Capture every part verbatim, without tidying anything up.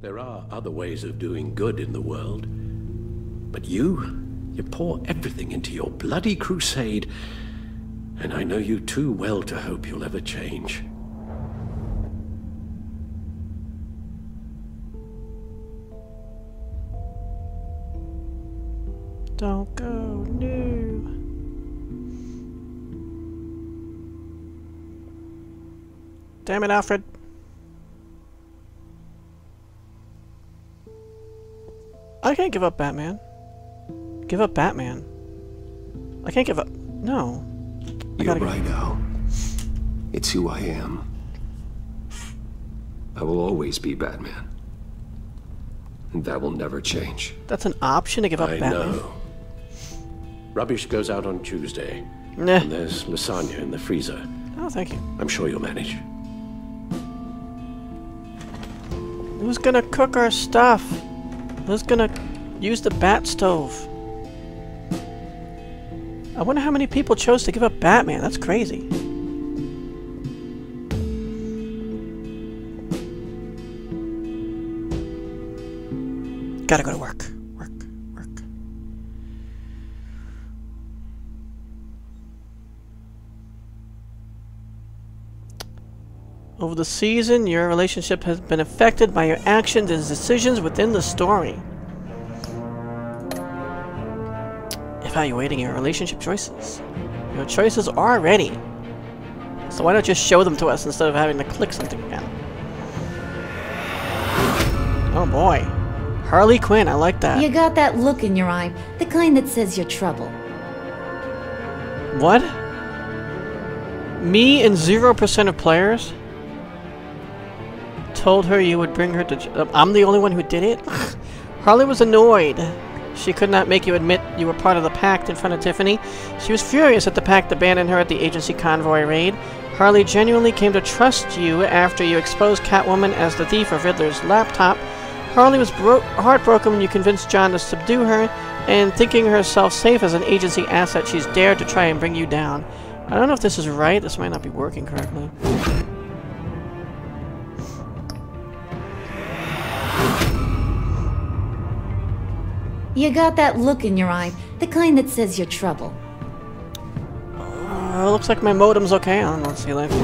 There are other ways of doing good in the world. But you, you pour everything into your bloody crusade, and I know you too well to hope you'll ever change. Don't go, no. Damn it, Alfred. I can't give up Batman. Give up Batman. I can't give up. No. I You're gotta right, Al. It's who I am. I will always be Batman. And that will never change. That's an option to give up I Batman? know. Rubbish goes out on Tuesday. Nah. And there's lasagna in the freezer. Oh, thank you. I'm sure you'll manage. Who's gonna cook our stuff? Who's gonna use the bat stove? I wonder how many people chose to give up Batman. That's crazy. Gotta go to work. Work, work. Over the season, your relationship has been affected by your actions and decisions within the story. Evaluating your relationship choices. Your choices are ready. So why not just show them to us instead of having to click something again? Oh boy. Harley Quinn, I like that. You got that look in your eye, the kind that says you're trouble. What? Me and zero percent of players told her you would bring her to... I'm the only one who did it? Harley was annoyed. She could not make you admit you were part of the Pact in front of Tiffany. She was furious that the Pact abandoned her at the agency convoy raid. Harley genuinely came to trust you after you exposed Catwoman as the thief of Riddler's laptop. Harley was bro heartbroken when you convinced John to subdue her, and thinking herself safe as an agency asset, she's dared to try and bring you down. I don't know if this is right. This might not be working correctly. You got that look in your eye, the kind that says you're trouble. Uh, looks like my modem's okay. I don't know. Let's see later.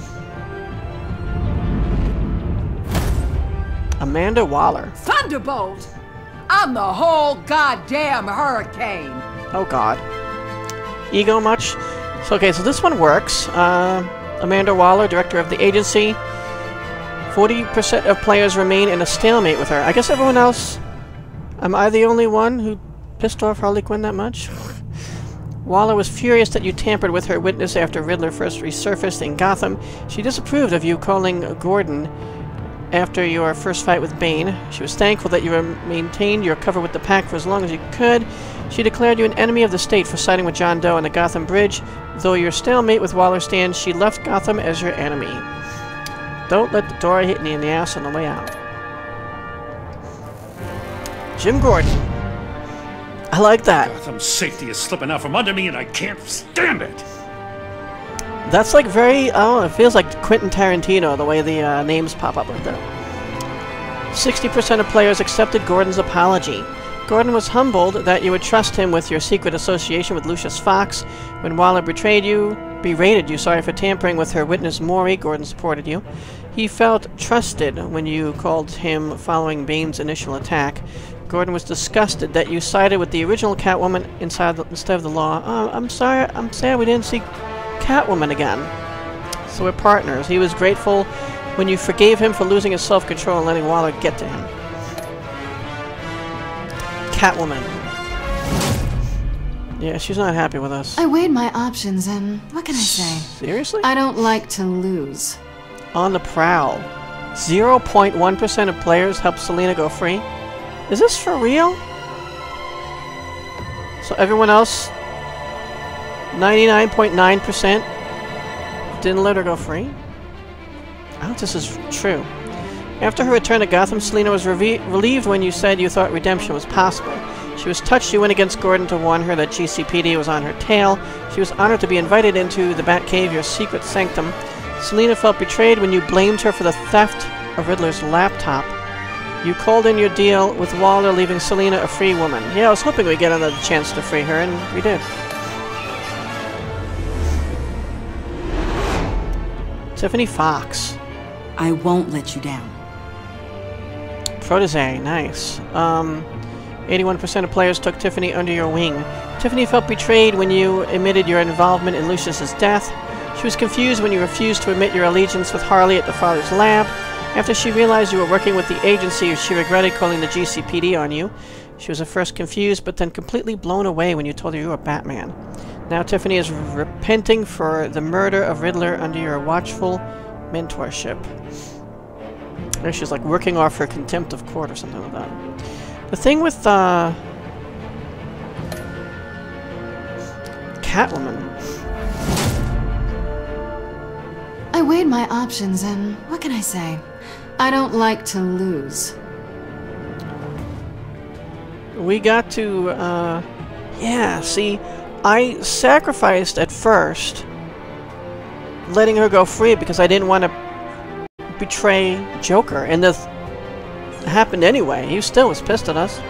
Amanda Waller. Thunderbolt! I'm the whole goddamn hurricane! Oh god. Ego much? So, okay, so this one works. Uh, Amanda Waller, director of the agency. forty percent of players remain in a stalemate with her. I guess everyone else... Am I the only one who pissed off Harley Quinn that much? Waller was furious that you tampered with her witness after Riddler first resurfaced in Gotham. She disapproved of you calling Gordon after your first fight with Bane. She was thankful that you maintained your cover with the Pact for as long as you could. She declared you an enemy of the state for siding with John Doe on the Gotham Bridge. Though your stalemate with Waller stands, she left Gotham as your enemy. Don't let the door hit me in the ass on the way out. Jim Gordon. I like that. Gotham's safety is slipping out from under me and I can't stand it! That's like very, oh, it feels like Quentin Tarantino, the way the uh, names pop up like that. sixty percent of players accepted Gordon's apology. Gordon was humbled that you would trust him with your secret association with Lucius Fox. When Waller betrayed you, berated you, sorry, for tampering with her witness Maury, Gordon supported you. He felt trusted when you called him following Bane's initial attack. Gordon was disgusted that you sided with the original Catwoman inside the, instead of the law. Oh, I'm sorry, I'm sad we didn't see Catwoman again. So we're partners. He was grateful when you forgave him for losing his self-control and letting Waller get to him. Catwoman. Yeah, she's not happy with us. I weighed my options and what can I say? Seriously? I don't like to lose. On the prowl. zero point one percent of players helped Selina go free. Is this for real? So everyone else, ninety-nine point nine percent didn't let her go free? I don't think this is true. After her return to Gotham, Selina was relieved when you said you thought redemption was possible. She was touched you went against Gordon to warn her that G C P D was on her tail. She was honored to be invited into the Batcave, your secret sanctum. Selina felt betrayed when you blamed her for the theft of Riddler's laptop. You called in your deal with Waller, leaving Selena a free woman. Yeah, I was hoping we'd get another chance to free her, and we did. Tiffany Fox. I won't let you down. Protege, nice. Um, eighty-one percent of players took Tiffany under your wing. Tiffany felt betrayed when you admitted your involvement in Lucius's death. She was confused when you refused to admit your allegiance with Harley at the father's lab. After she realized you were working with the agency, she regretted calling the G C P D on you. She was at first confused, but then completely blown away when you told her you were Batman. Now Tiffany is repenting for the murder of Riddler under your watchful mentorship. Maybe she's like working off her contempt of court or something like that. The thing with, uh... Catwoman. I weighed my options, and what can I say? I don't like to lose. We got to, uh... yeah, see, I sacrificed at first letting her go free because I didn't want to betray Joker, and this happened anyway. He still was pissed at us.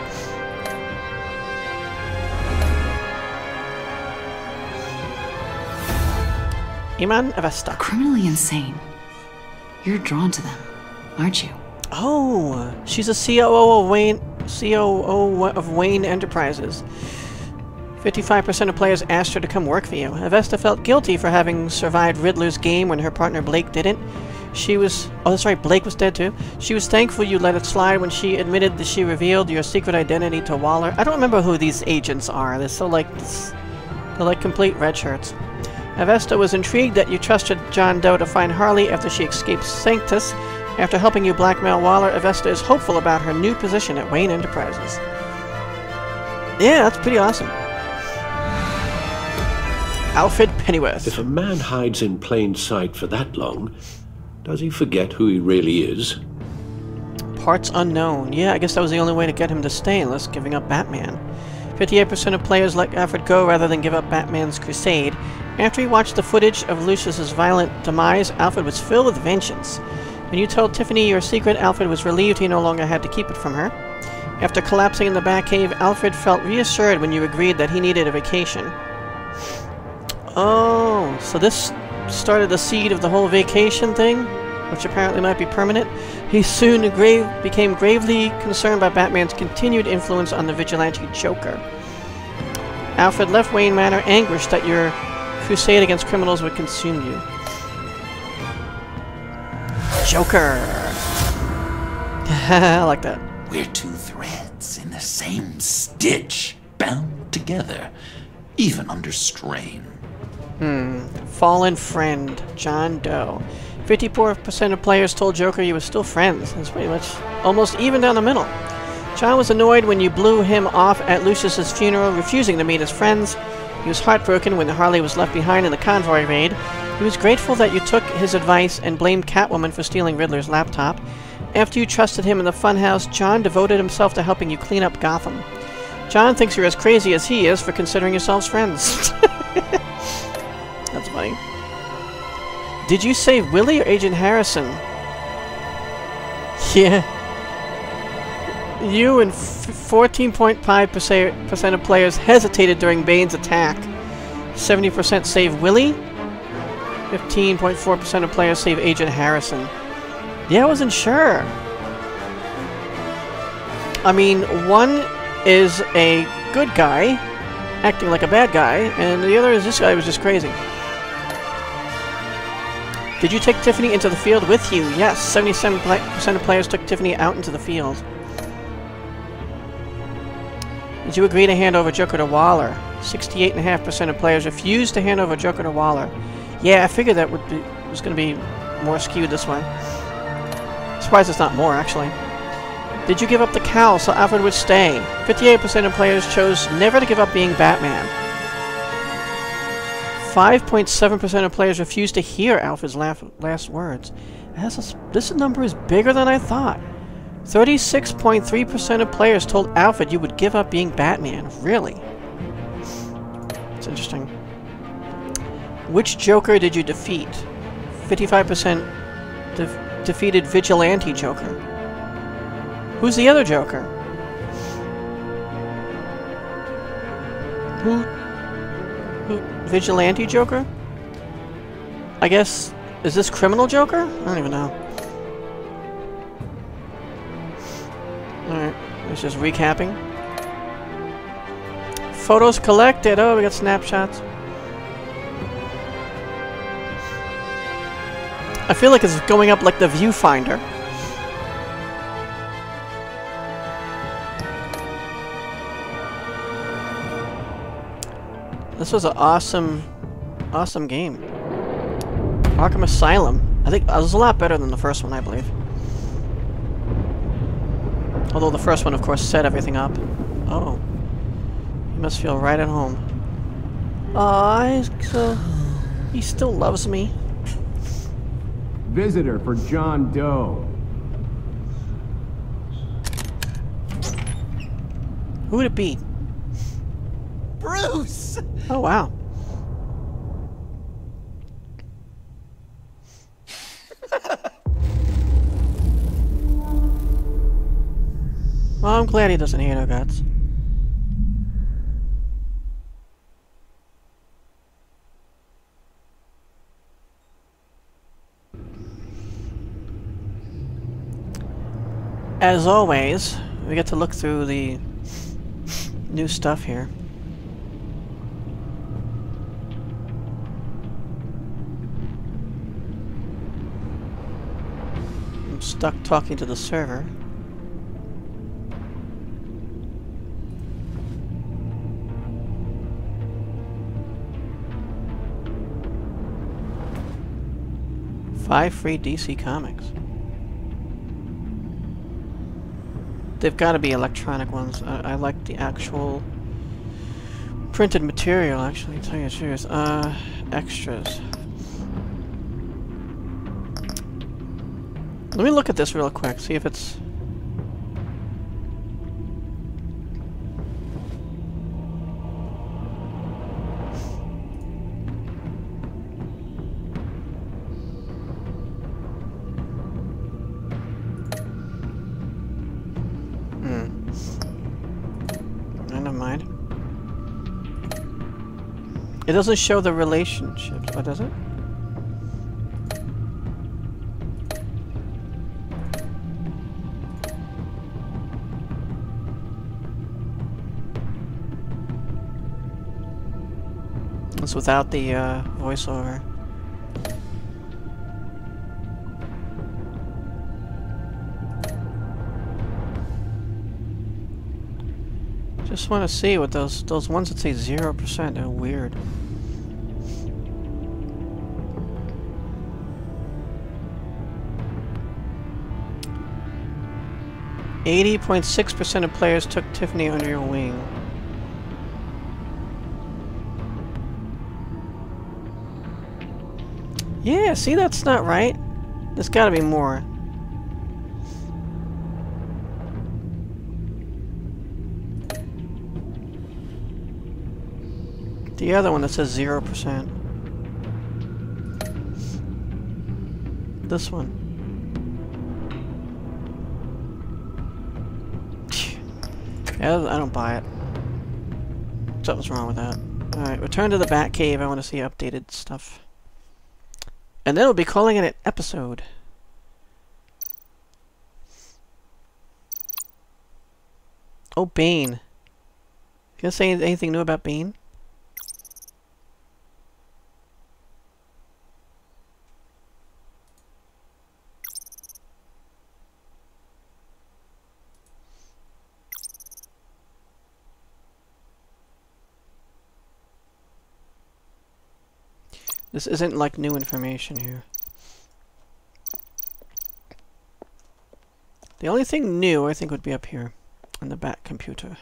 Iman Avesta. Criminally insane. You're drawn to them, aren't you? Oh, she's a C O O of Wayne, C O O of Wayne Enterprises. fifty-five percent of players asked her to come work for you. Avesta felt guilty for having survived Riddler's game when her partner Blake didn't. She was... oh, that's right, Blake was dead too. She was thankful you let it slide when she admitted that she revealed your secret identity to Waller. I don't remember who these agents are. They're so like... they're like complete red shirts. Avesta was intrigued that you trusted John Doe to find Harley after she escaped Sanctus. After helping you blackmail Waller, Avesta is hopeful about her new position at Wayne Enterprises. Yeah, that's pretty awesome. Alfred Pennyworth. If a man hides in plain sight for that long, does he forget who he really is? Parts unknown. Yeah, I guess that was the only way to get him to stay, unless giving up Batman. fifty-eight percent of players let Alfred go rather than give up Batman's crusade. After he watched the footage of Lucius's violent demise, Alfred was filled with vengeance. When you told Tiffany your secret, Alfred was relieved he no longer had to keep it from her. After collapsing in the Batcave, Alfred felt reassured when you agreed that he needed a vacation. Oh, so this started the seed of the whole vacation thing, which apparently might be permanent. He soon grave became gravely concerned by Batman's continued influence on the vigilante Joker. Alfred left Wayne Manor anguished that your crusade against criminals would consume you. Joker! I like that. We're two threads in the same stitch, bound together, even under strain. Hmm. Fallen friend, John Doe. fifty-four percent of players told Joker you were still friends. That's pretty much almost even down the middle. John was annoyed when you blew him off at Lucius's funeral, refusing to meet his friends. He was heartbroken when Harley was left behind in the convoy raid. He was grateful that you took his advice and blamed Catwoman for stealing Riddler's laptop. After you trusted him in the funhouse, John devoted himself to helping you clean up Gotham. John thinks you're as crazy as he is for considering yourselves friends. That's funny. Did you save Willie or Agent Harrison? Yeah. You and fourteen point five percent of players hesitated during Bane's attack. seventy percent save Willie. fifteen point four percent of players save Agent Harrison. Yeah, I wasn't sure. I mean, one is a good guy, acting like a bad guy, and the other is this guy was just crazy. Did you take Tiffany into the field with you? Yes, seventy-seven percent of players took Tiffany out into the field. Did you agree to hand over Joker to Waller? sixty-eight point five percent of players refused to hand over Joker to Waller. Yeah, I figured that would be, was going to be more skewed this way. Surprised it's not more, actually. Did you give up the cowl so Alfred would stay? fifty-eight percent of players chose never to give up being Batman. five point seven percent of players refused to hear Alfred's last words. A, this number is bigger than I thought. thirty-six point three percent of players told Alfred you would give up being Batman. Really? It's interesting. Which Joker did you defeat? fifty-five percent de defeated Vigilante Joker. Who's the other Joker? Who? Who? Vigilante Joker? I guess... Is this Criminal Joker? I don't even know. Alright, it's just recapping. Photos collected. Oh, we got snapshots. I feel like it's going up like the viewfinder. This was an awesome, awesome game. Arkham Asylum. I think it was a lot better than the first one, I believe. Although the first one, of course, set everything up. Oh. He must feel right at home. Aw, he's so... He still loves me. Visitor for John Doe. Who would it be? Bruce! Oh, wow. Well, I'm glad he doesn't hate our guts. As always, we get to look through the new stuff here. I'm stuck talking to the server. Five free D C comics. They've got to be electronic ones. I, I like the actual printed material, actually, to tell you the truth. Uh, extras. Let me look at this real quick, see if it's... It doesn't show the relationships, what does it? It's without the uh, voiceover. Just want to see what those those ones that say zero percent are weird. eighty point six percent of players took Tiffany under your wing. Yeah, see, that's not right. There's gotta be more. The other one that says zero percent. This one. Yeah, I don't buy it. Something's wrong with that. Alright, return to the Batcave. I want to see updated stuff. And then we'll be calling it an episode. Oh, Bane. You gonna say anything new about Bane? This isn't like new information here. The only thing new I think would be up here on the Bat computer.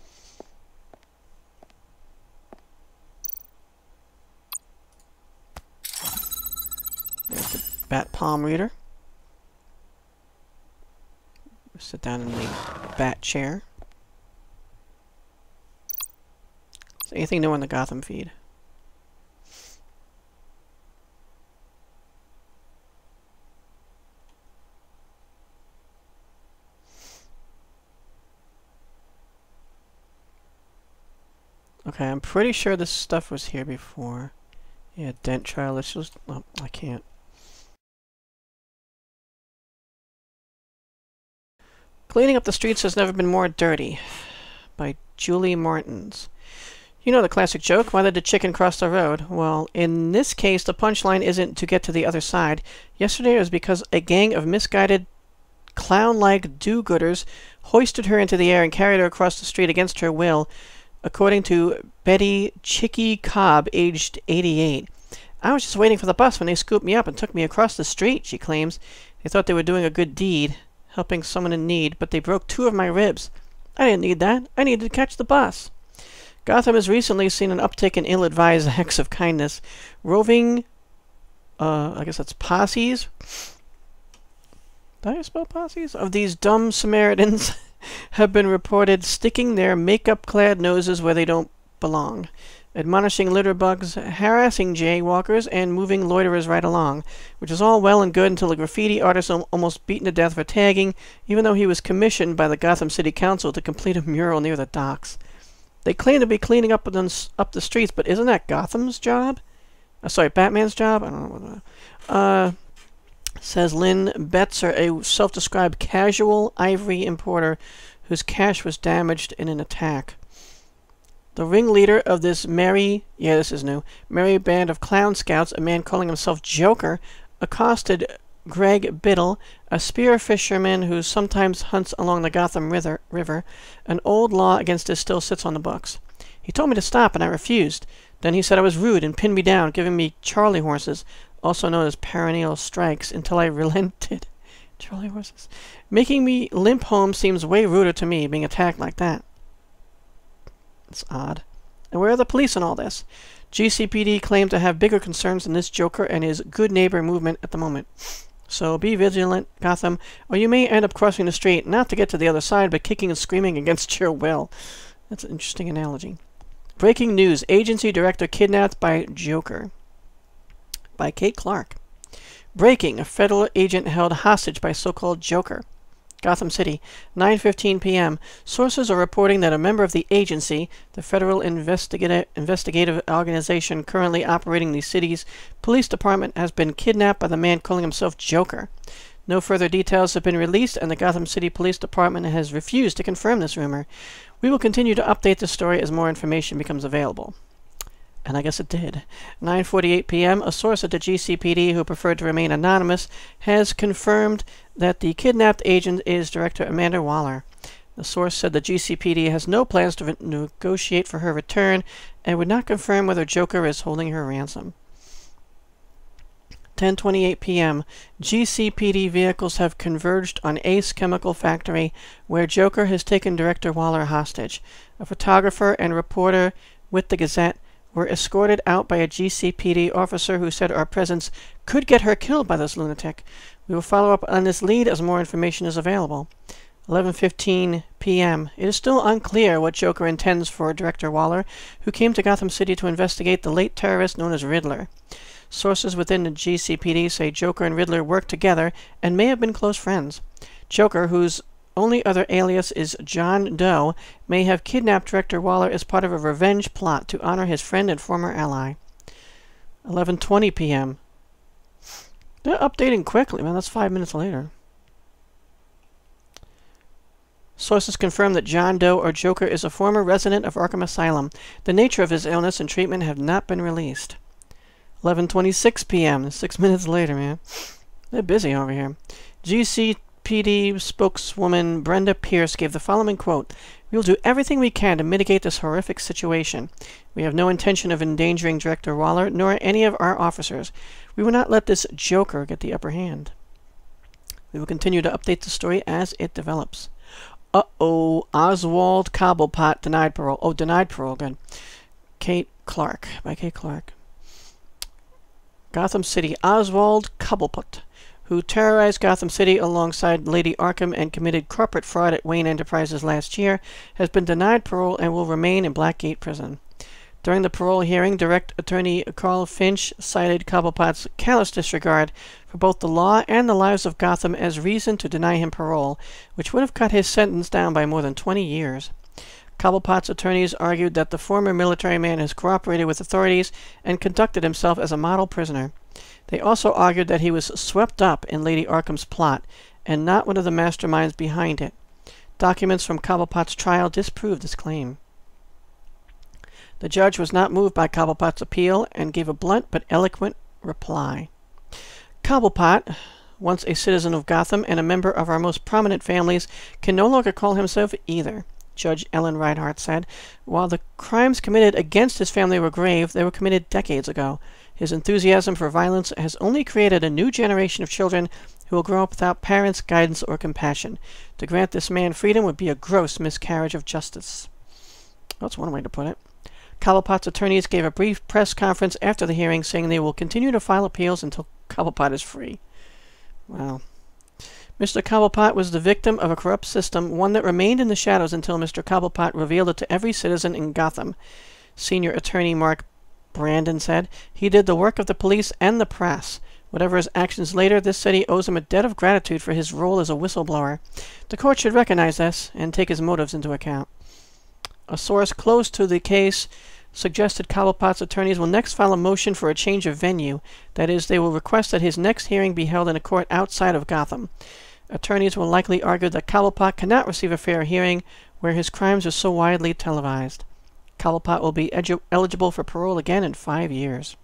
There's the Bat palm reader. Sit down in the Bat chair. Is there anything new on the Gotham feed? Okay, I'm pretty sure this stuff was here before. Yeah, dent trial. Let's just... Oh, I can't. Cleaning up the streets has never been more dirty. By Julie Martins. You know the classic joke, why did the chicken cross the road? Well, in this case, the punchline isn't to get to the other side. Yesterday it was because a gang of misguided, clown-like do-gooders hoisted her into the air and carried her across the street against her will, according to Betty Chicky Cobb, aged eighty-eight. I was just waiting for the bus when they scooped me up and took me across the street, she claims. They thought they were doing a good deed, helping someone in need, but they broke two of my ribs. I didn't need that. I needed to catch the bus. Gotham has recently seen an uptick in ill-advised acts of kindness. Roving, uh, I guess that's posses? Did I spell posses? Of these dumb Samaritans have been reported sticking their makeup-clad noses where they don't belong, admonishing litter bugs, harassing jaywalkers, and moving loiterers right along, which is all well and good until a graffiti artist al almost beaten to death for tagging, even though he was commissioned by the Gotham City Council to complete a mural near the docks. They claim to be cleaning up the, up the streets, but isn't that Gotham's job? Uh, sorry, Batman's job? I don't know. Uh, says Lynn Betzer, a self-described casual ivory importer whose cash was damaged in an attack. The ringleader of this merry, yeah, this is new, merry band of clown scouts, a man calling himself Joker, accosted Greg Biddle, a spear fisherman who sometimes hunts along the Gotham River, river. An old law against this still sits on the books. He told me to stop, and I refused. Then he said I was rude and pinned me down, giving me Charlie horses, also known as perineal strikes, until I relented. Charlie horses. Making me limp home seems way ruder to me, being attacked like that. It's odd. And where are the police in all this? G C P D claim to have bigger concerns than this Joker and his good neighbor movement at the moment. So be vigilant, Gotham, or you may end up crossing the street, not to get to the other side, but kicking and screaming against your will. That's an interesting analogy. Breaking news. Agency director kidnapped by Joker. By Kate Clark. Breaking. A federal agent held hostage by so-called Joker. Gotham City, nine fifteen p m Sources are reporting that a member of the agency, the federal investigative, investigative organization currently operating the city's police department, has been kidnapped by the man calling himself Joker. No further details have been released, and the Gotham City Police Department has refused to confirm this rumor. We will continue to update the story as more information becomes available. And I guess it did. nine forty-eight p m, a source at the G C P D who preferred to remain anonymous has confirmed that the kidnapped agent is Director Amanda Waller. The source said the G C P D has no plans to negotiate for her return and would not confirm whether Joker is holding her ransom. ten twenty-eight p m G C P D vehicles have converged on Ace Chemical Factory, where Joker has taken Director Waller hostage. A photographer and reporter with the Gazette were escorted out by a G C P D officer who said our presence could get her killed by this lunatic. We will follow up on this lead as more information is available. eleven fifteen p m It is still unclear what Joker intends for Director Waller, who came to Gotham City to investigate the late terrorist known as Riddler. Sources within the G C P D say Joker and Riddler worked together and may have been close friends. Joker, whose only other alias is John Doe, may have kidnapped Director Waller as part of a revenge plot to honor his friend and former ally. eleven twenty p m They're updating quickly, man. That's five minutes later. Sources confirm that John Doe, or Joker, is a former resident of Arkham Asylum. The nature of his illness and treatment have not been released. eleven twenty-six p m Six minutes later, man. They're busy over here. G C P D spokeswoman Brenda Pierce gave the following quote: "We will do everything we can to mitigate this horrific situation. We have no intention of endangering Director Waller, nor any of our officers. We will not let this Joker get the upper hand. We will continue to update the story as it develops." Uh-oh, Oswald Cobblepot denied parole. Oh, denied parole, good. Kate Clark, by Kate Clark. Gotham City, Oswald Cobblepot, who terrorized Gotham City alongside Lady Arkham and committed corporate fraud at Wayne Enterprises last year, has been denied parole and will remain in Blackgate Prison. During the parole hearing, Direct Attorney Carl Finch cited Cobblepot's callous disregard for both the law and the lives of Gotham as reason to deny him parole, which would have cut his sentence down by more than twenty years. Cobblepot's attorneys argued that the former military man has cooperated with authorities and conducted himself as a model prisoner. They also argued that he was swept up in Lady Arkham's plot, and not one of the masterminds behind it. Documents from Cobblepot's trial disproved this claim. The judge was not moved by Cobblepot's appeal and gave a blunt but eloquent reply. Cobblepot, once a citizen of Gotham and a member of our most prominent families, can no longer call himself either, Judge Ellen Reinhardt said. While the crimes committed against his family were grave, they were committed decades ago. His enthusiasm for violence has only created a new generation of children who will grow up without parents, guidance, or compassion. To grant this man freedom would be a gross miscarriage of justice. That's one way to put it. Cobblepot's attorneys gave a brief press conference after the hearing, saying they will continue to file appeals until Cobblepot is free. Wow. Mister Cobblepot was the victim of a corrupt system, one that remained in the shadows until Mister Cobblepot revealed it to every citizen in Gotham. Senior attorney Mark Brandon said, he did the work of the police and the press. Whatever his actions later, this city owes him a debt of gratitude for his role as a whistleblower. The court should recognize this and take his motives into account. A source close to the case suggested Cobblepot's attorneys will next file a motion for a change of venue. That is, they will request that his next hearing be held in a court outside of Gotham. Attorneys will likely argue that Cobblepot cannot receive a fair hearing where his crimes are so widely televised. Cobblepot will be eligible for parole again in five years.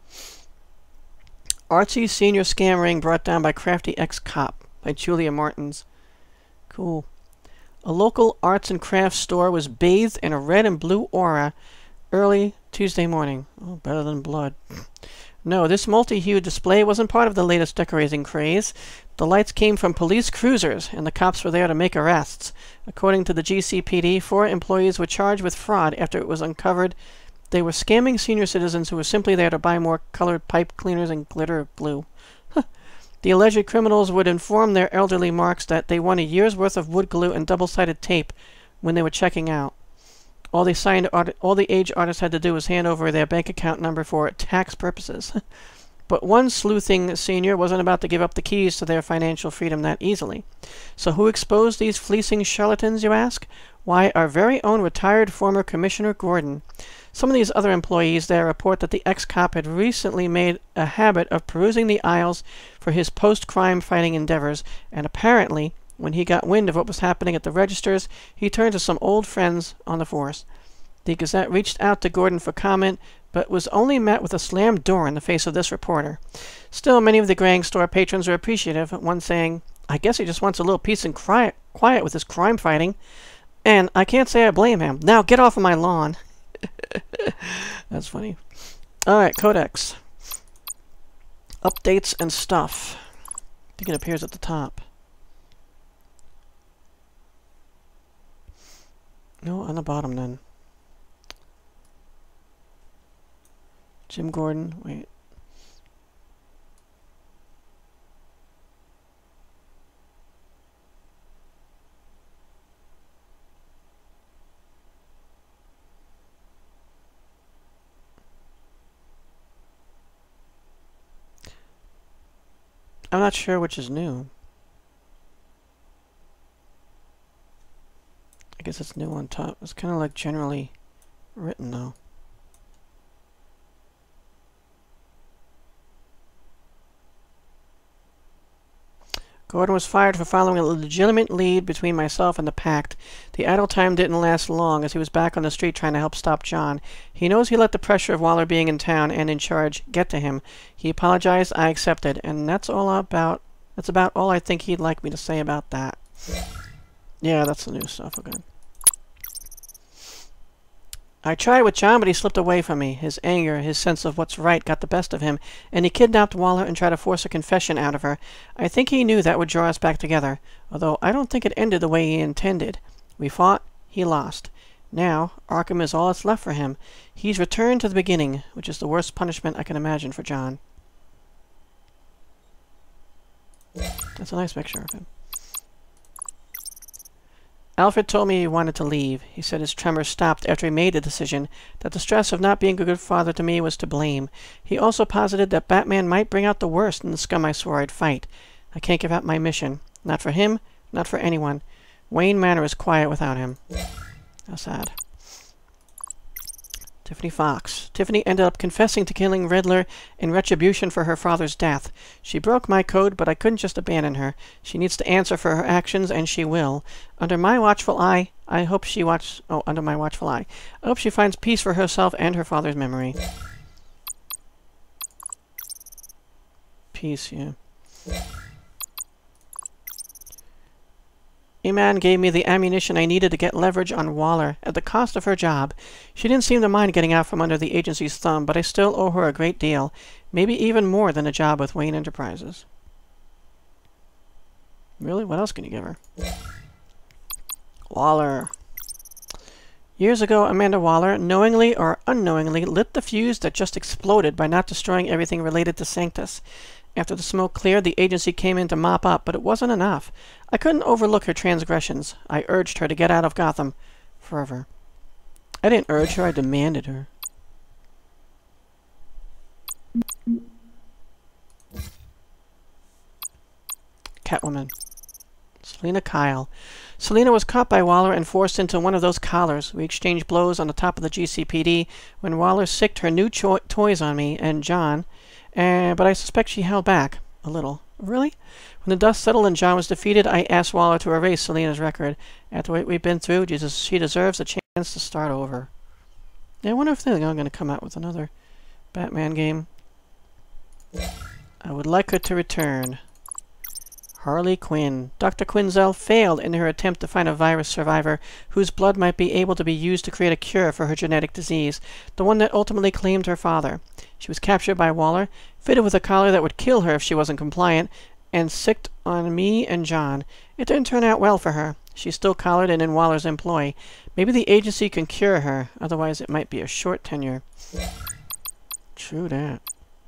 Artsy's senior scam ring brought down by crafty ex-cop by Julia Martins. Cool. A local arts and crafts store was bathed in a red and blue aura early Tuesday morning. Oh, better than blood. No, this multi-hued display wasn't part of the latest decorating craze. The lights came from police cruisers, and the cops were there to make arrests. According to the G C P D, four employees were charged with fraud after it was uncovered they were scamming senior citizens who were simply there to buy more colored pipe cleaners and glitter glue. The alleged criminals would inform their elderly marks that they won a year's worth of wood glue and double-sided tape when they were checking out. All the signed art all the age artists had to do was hand over their bank account number for tax purposes. But one sleuthing senior wasn't about to give up the keys to their financial freedom that easily. So who exposed these fleecing charlatans, you ask? Why, our very own retired former Commissioner Gordon. Some of these other employees there report that the ex-cop had recently made a habit of perusing the aisles for his post-crime fighting endeavors, and apparently, when he got wind of what was happening at the registers, he turned to some old friends on the force. The Gazette reached out to Gordon for comment, but was only met with a slammed door in the face of this reporter. Still, many of the Grang store patrons were appreciative, one saying, I guess he just wants a little peace and quiet, quiet with his crime fighting. And I can't say I blame him. Now get off of my lawn. That's funny. Alright, Codex. Updates and stuff. I think it appears at the top. No, on the bottom then. Jim Gordon, wait. I'm not sure which is new. I guess it's new on top. It's kind of like generally written though. Gordon was fired for following a legitimate lead between myself and the Pact. The idle time didn't last long, as he was back on the street trying to help stop John. He knows he let the pressure of Waller being in town and in charge get to him. He apologized, I accepted, and that's all about that's about all I think he'd like me to say about that. Yeah, that's the new stuff, okay. I tried with John, but he slipped away from me. His anger, his sense of what's right, got the best of him, and he kidnapped Waller and tried to force a confession out of her. I think he knew that would draw us back together, although I don't think it ended the way he intended. We fought, he lost. Now, Arkham is all that's left for him. He's returned to the beginning, which is the worst punishment I can imagine for John. That's a nice picture of him. Alfred told me he wanted to leave. He said his tremors stopped after he made the decision, that the stress of not being a good father to me was to blame. He also posited that Batman might bring out the worst in the scum I swore I'd fight. I can't give up my mission. Not for him, not for anyone. Wayne Manor is quiet without him. How sad. Tiffany Fox. Tiffany ended up confessing to killing Riddler in retribution for her father's death. She broke my code, but I couldn't just abandon her. She needs to answer for her actions, and she will. Under my watchful eye, I hope she watch... Oh, under my watchful eye. I hope she finds peace for herself and her father's memory. Peace, yeah. Iman gave me the ammunition I needed to get leverage on Waller at the cost of her job. She didn't seem to mind getting out from under the agency's thumb, but I still owe her a great deal, maybe even more than a job with Wayne Enterprises. Really? What else can you give her? Waller. Years ago, Amanda Waller, knowingly or unknowingly, lit the fuse that just exploded by not destroying everything related to Sanctus. After the smoke cleared, the agency came in to mop up, but it wasn't enough. I couldn't overlook her transgressions. I urged her to get out of Gotham forever. I didn't urge her, I demanded her. Catwoman. Selena Kyle. Selena was caught by Waller and forced into one of those collars. We exchanged blows on the top of the G C P D when Waller sicked her new cho toys on me and John. Uh, but I suspect she held back. A little. Really? When the dust settled and John was defeated, I asked Waller to erase Selena's record. After what we've been through, Jesus, she deserves a chance to start over. Yeah, I wonder if they're going to come out with another Batman game. I would like her to return. Harley Quinn. Doctor Quinzel failed in her attempt to find a virus survivor whose blood might be able to be used to create a cure for her genetic disease, the one that ultimately claimed her father. She was captured by Waller, fitted with a collar that would kill her if she wasn't compliant, and sicked on me and John. It didn't turn out well for her. She's still collared and in Waller's employ. Maybe the agency can cure her, otherwise it might be a short tenure. True that.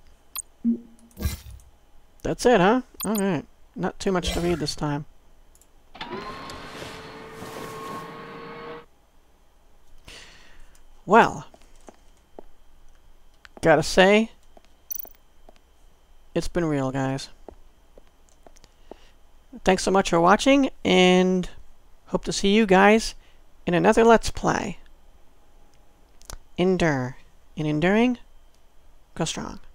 That's it, huh? Alright. Not too much to read this time. Well, gotta say, it's been real, guys. Thanks so much for watching, and hope to see you guys in another Let's Play. Endure. In enduring, go strong.